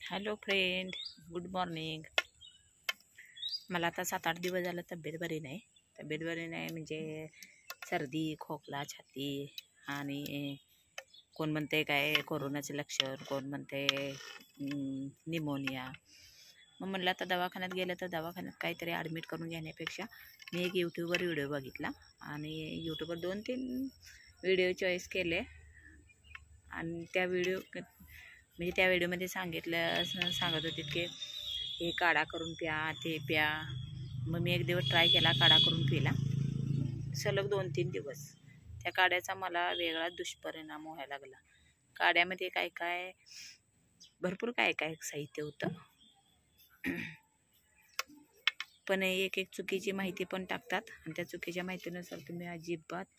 Hello friend, good morning. मला आता 7-8 दिवस झालं तब्येत बरी नाही म्हणजे सर्दी, खोकला, छाती आणि कोण म्हणते काय कोरोनाचे लक्षण, कोण म्हणते निमोनिया. मग म्हणलं आता दवाखान्यात गेलं तर दवाखान्यात काहीतरी ॲडमिट करून घेण्यापेक्षा मी एक यूट्यूबवर व्हिडिओ बघितला आणि यूट्यूबवर 2-3 व्हिडिओ चॉईस केले आणि त्या व्हिडिओमध्ये सांगत होते की हे काढा करून प्या, ते प्या. मग मी एक दिवस ट्राय केला, काढा करून पिला. सलग 2-3 दिवस त्या काढ्याचा मला वेगळा दुष्परिणाम व्हायला लागला. काढ्यामध्ये भरपूर काय साहित्य होतं, पण एक चुकीची माहिती पण टाकतात आणि त्या चुकीच्या माहितीनुसार तुम्ही अजिबात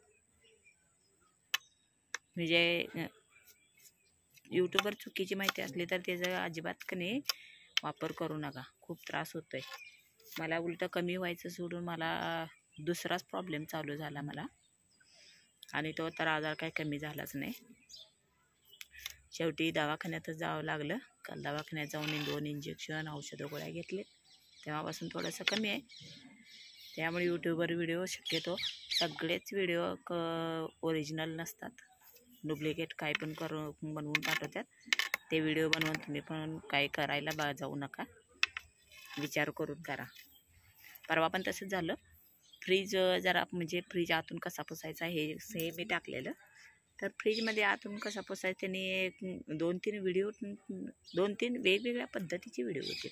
म्हणजे यूट्यूबवर चुकीची माहिती असली तर त्याचा अजिबात वापर करू नका. खूप त्रास होतोय. मला उलटं कमी व्हायचं सोडून मला दुसराच प्रॉब्लेम चालू झाला मला, आणि तो तर आजार काही कमी झालाच नाही. शेवटी दवाखान्यातच जावं लागलं. काल दवाखान्यात जाऊन 2 इंजेक्शन, औषधं, गोळ्या घेतले. तेव्हापासून थोडंसं कमी आहे. त्यामुळे यूट्यूबवर व्हिडिओ शक्यतो सगळेच व्हिडिओ ओरिजिनल नसतात. डुप्लिकेट काय पण बनवून पाठवतात. ते व्हिडिओ बनवून तुम्ही पण काय करायला जाऊ नका, विचार करून करा. परवा पण तसंच झालं. फ्रीज म्हणजे फ्रीज आतून कसा पुसायचा हे मी टाकलेलं. तर फ्रीजमध्ये आतून कसा पुसायचा त्यांनी 2-3 वेगवेगळ्या पद्धतीचे व्हिडिओ होते.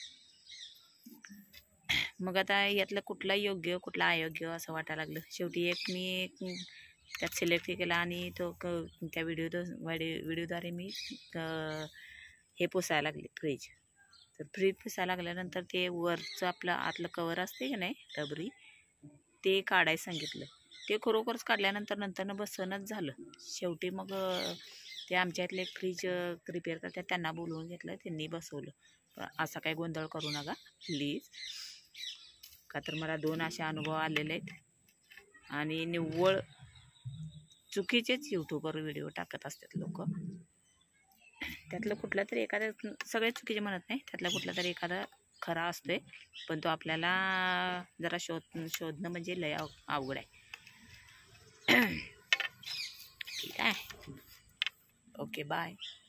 मग आता यातलं कुठला योग्य कुठला अयोग्य असं वाटायला लागलं. शेवटी मी त्यात सिलेक्ट केला आणि त्या व्हिडिओद्वारे मी हे पुसायला लागले फ्रीज. तर फ्रीज पुसायला लागल्यानंतर ते वरचं आपलं आतलं कवर असते की नाही रबरी, ते काढायला सांगितलं. ते खरोखरच काढल्यानंतर बसणंच झालं. शेवटी मग ते आमच्या इथले एक फ्रीज रिपेअर करतात, त्यांना बोलवून घेतलं, त्यांनी बसवलं. असा काही गोंधळ करू नका प्लीज, का तर मला 2 असे अनुभव आलेले आहेत आणि निव्वळ चुकीचेच यूट्यूबवर व्हिडिओ टाकत असतात लोक. त्यातलं कुठला तरी एखादा, सगळे चुकीचे म्हणत नाही, त्यातला कुठला तरी एखादा खरा असतोय, पण तो आपल्याला जरा शोधणं म्हणजे लय अवघड आहे. ठीक आहे, ओके, बाय.